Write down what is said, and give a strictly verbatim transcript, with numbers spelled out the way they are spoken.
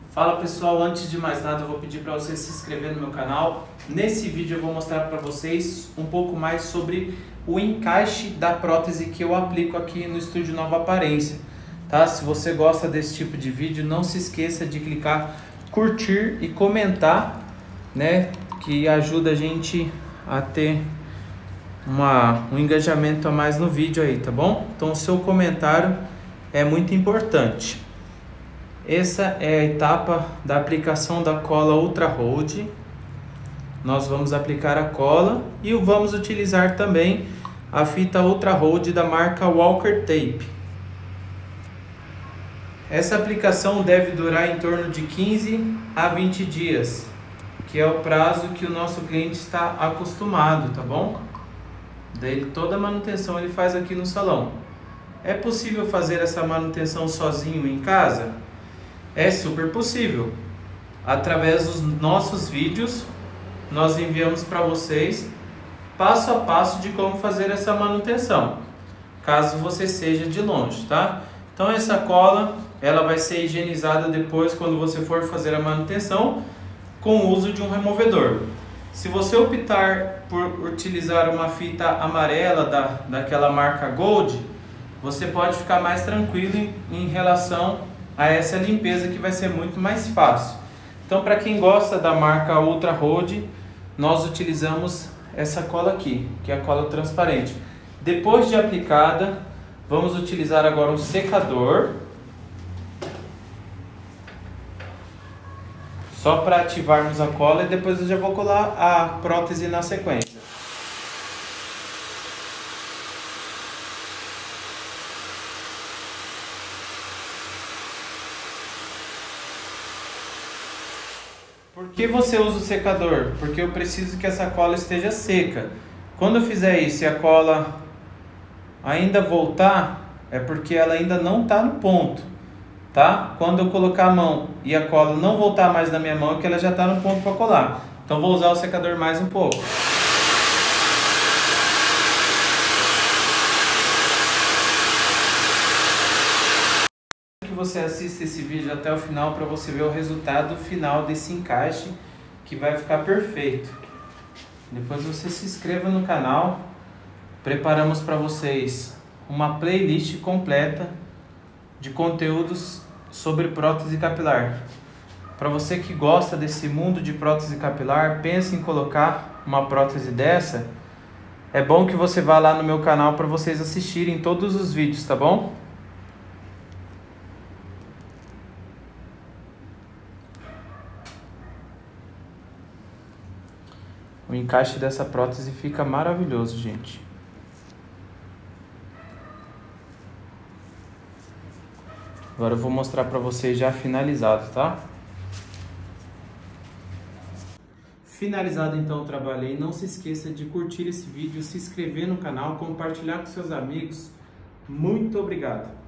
Fala pessoal, antes de mais nada eu vou pedir para você se inscrever no meu canal. Nesse vídeo eu vou mostrar para vocês um pouco mais sobre o encaixe da prótese que eu aplico aqui no Estúdio Nova Aparência, tá? Se você gosta desse tipo de vídeo, não se esqueça de clicar curtir e comentar, né? Que ajuda a gente a ter uma, um engajamento a mais no vídeo aí, tá bom? Então o seu comentário é muito importante. Essa é a etapa da aplicação da cola Ultra Hold. Nós vamos aplicar a cola e vamos utilizar também a fita Ultra Hold da marca Walker Tape. Essa aplicação deve durar em torno de quinze a vinte dias, que é o prazo que o nosso cliente está acostumado, tá bom? Daí toda a manutenção ele faz aqui no salão. É possível fazer essa manutenção sozinho em casa? É super possível. Através dos nossos vídeos, nós enviamos para vocês passo a passo de como fazer essa manutenção, caso você seja de longe, tá? Então essa cola, ela vai ser higienizada depois quando você for fazer a manutenção com o uso de um removedor. Se você optar por utilizar uma fita amarela da, daquela marca Gold, você pode ficar mais tranquilo em, em relação a essa limpeza, que vai ser muito mais fácil. Então, para quem gosta da marca Ultra Hold, nós utilizamos essa cola aqui, que é a cola transparente. Depois de aplicada, vamos utilizar agora um secador, só para ativarmos a cola, e depois eu já vou colar a prótese na sequência. Por que você usa o secador? Porque eu preciso que essa cola esteja seca. Quando eu fizer isso e a cola ainda voltar, é porque ela ainda não está no ponto, tá? Quando eu colocar a mão e a cola não voltar mais na minha mão, é que ela já está no ponto para colar. Então vou usar o secador mais um pouco. Você assista esse vídeo até o final para você ver o resultado final desse encaixe, que vai ficar perfeito. Depois você se inscreva no canal. Preparamos para vocês uma playlist completa de conteúdos sobre prótese capilar. Para você que gosta desse mundo de prótese capilar, pensa em colocar uma prótese dessa, é bom que você vá lá no meu canal para vocês assistirem todos os vídeos, tá bom? O encaixe dessa prótese fica maravilhoso, gente. Agora eu vou mostrar para vocês já finalizado, tá? Finalizado então o trabalho aí. Não se esqueça de curtir esse vídeo, se inscrever no canal, compartilhar com seus amigos. Muito obrigado!